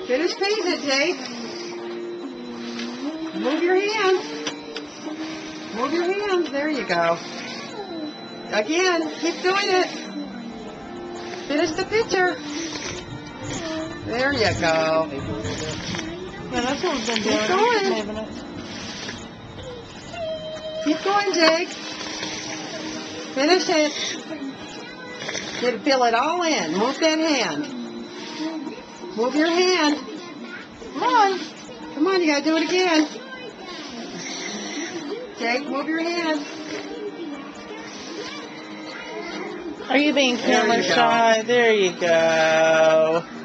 Finish painting it, Jake. Move your hands. Move your hands. There you go. Again, keep doing it. Finish the picture. There you go. Yeah, that's what we've been doing. Keep going. Keep going, Jake. Finish it. Fill it all in. Move that hand. Move your hand. Come on. Come on, you gotta do it again. Jake, move your hand. Are you being camera shy? There you go.